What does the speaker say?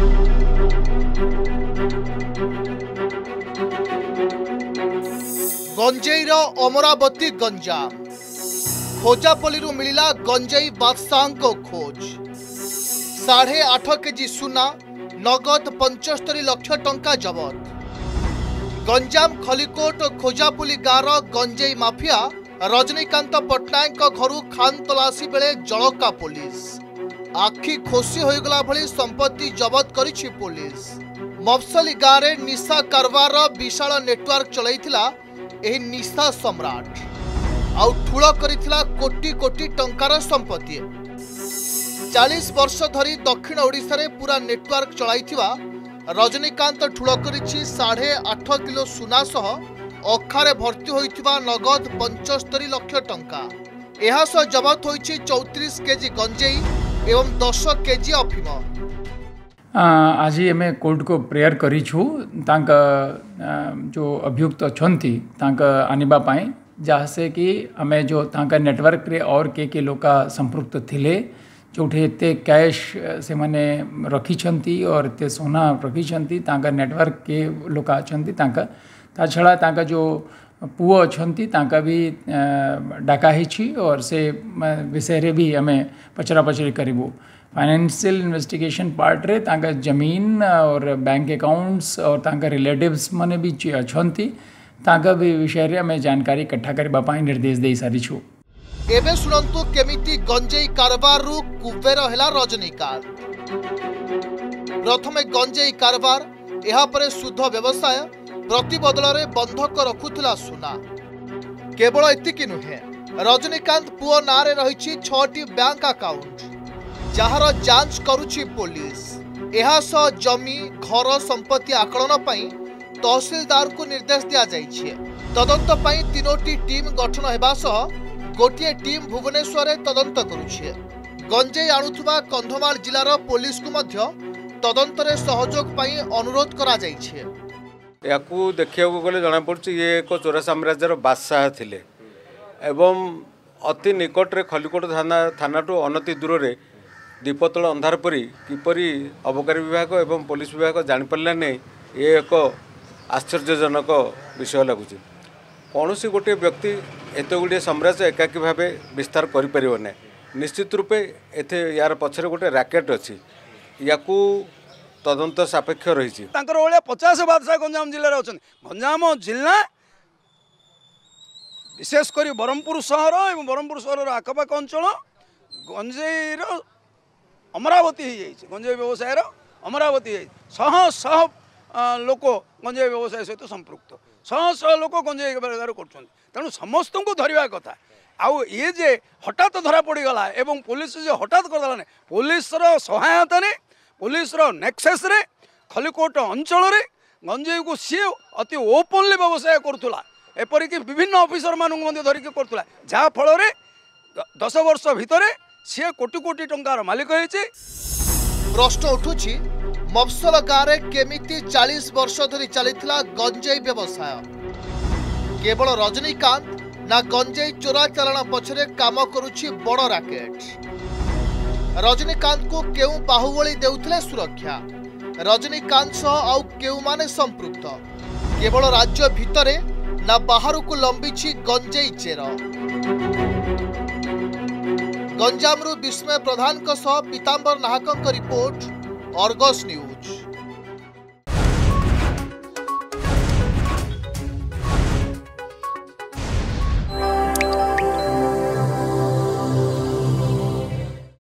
गंजेईर अमरावती गंजाम खोजापल्ली मिला गंजेई बादशाह को खोज 8.5 केजी सुना नगद 75 लाख टंका जबत। गंजाम खलिकोट खोजापल्ली गाँव गंजेई माफिया रजनीकांत पट्टनायक घर खान तलाशी बेले जलका पुलिस आखि खोसी होगला भली संपत्ति जबत करिछि पुलिस। मफसली गाँव में निशा कारबार विशाल नेटवर्क चलैथिला एही निशा सम्राट आउ ठूल करिथिला कोटी कोटी टंकार संपत्ति। 40 वर्ष धरी दक्षिण ओडिशा रे पूरा नेटवर्क चलाइथिवा रजनीकांत ठूल करिछि 8.5 किलो सुना सह अखारे भर्ती होइथिबा नगद 75 लाख टंका। एहा सह जबत होइछि 34 केजी गंजेई एवं 10 केजी अफिम। आज आम कोर्ट को प्रेयर करूँ जो अभियुक्त अच्छा आनिबा पाई जहाँ से कि आम जो तांका नेटवर्क रे और के लोग संपृक्त थिले जोठे एते कैश से माने रखी और एते सोना रखी तांका नेटवर्क के लोग अच्छा ता छड़ा तांका जो पुओ अच्छा भी डाकाही और से विषय रे भी आम पचरा पचरी करूँ। फाइनेंशियल इन्वेस्टिगेशन पार्ट रे तांका जमीन और बैंक अकाउंट्स और तांका रिलेटिव्स माने भी अच्छी तांका भी विषय रे हमें जानकारी इकट्ठा करबा पाई निर्देश दे सारी छु। एबे सुनंतु केमिति गंजेई कारबार रु कुबेर हेला रजनीकांत। प्रथमे गंजेई कारबार एहा परे शुद्ध व्यवसाय प्रति बदल रे बंधक रखुथिला सुना। केवल एतिकी नुहे रजनीकांत पुओ नारे रहिछि 6टी बैंक अकाउंट जार जांच करुछि पुलिस। एहा सह जमी घर संपत्ति आकलन पई तहसीलदार को निर्देश दिया जाइछे। तदंत पई 3टी टीम गठन हेबा सह गोटिए टीम भुवनेश्वर रे तदंत करुछे। गंजेई आणुथुबा कंधमाल जिलार पुलिस को मध्य तदंत रे सहयोग पई अनुरोध करा जाइछे। याकू देखिया गले जना पड़छि ये एक चोरा साम्राज्यर बादशाह थिले एवं अति निकट रे खलिकोट थाना अनति दूर रे दीपतल अंधार परी किपरी अबकारी विभाग एवं पुलिस विभाग जापारा नहीं ये एक आश्चर्यजनक विषय लगुच। कौन सी गोटे व्यक्ति एत गुड़े साम्राज्य एकाकी भाव विस्तार करें निश्चित रूपे एथे यार पछरे गोटे रैकेट अच्छी या तदंत सापेक्ष रही 50 बादशाह गंजाम जिले में अच्छा। गंजाम जिला विशेषकर ब्रह्मपुर सहर और ब्रह्मपुर सहर आखपाख अंचल गंजेईर अमरावती हो जाए। गंजेई व्यवसाय अमरावती शह शह लोक गंजेई व्यवसाय सहित संपृक्त शह शह लोक गंजेई बेगार कर तेणु समस्त को धरवा कथा। आउ ये जे हठात धरा पड़गला एवं पुलिस जे हठात करदेला नहीं पुलिस सहायता ने पुलिस नेक्सेस रे खलिकोट अंचल रे गंजेई को सी अति ओपनली व्यवसाय करुला एपरिक विभिन्न ऑफिसर मानू धरिक करुला जहाँ फल 10 वर्ष भितर सी कोटी कोटी टंकार मालिक होइछि। प्रश्न उठुछि मफसल गाँव में केमिति 40 वर्ष धरी चलीथिला गंजेई व्यवसाय। केवल रजनीकांत ना गंजेई चोरा चालाण पछरे काम करुछि बड़ रैकेट। रजनीकांत को केउ बाहुबली देउथिले सुरक्षा रजनीकांत सह आउ केउ माने संपृक्त केवल राज्य भितरे ना बाहर को लंबिछि गंजेई चेर। गंजामरू विस्मय प्रधान सह पीतांबर नाहक रिपोर्ट अर्गस न्यूज।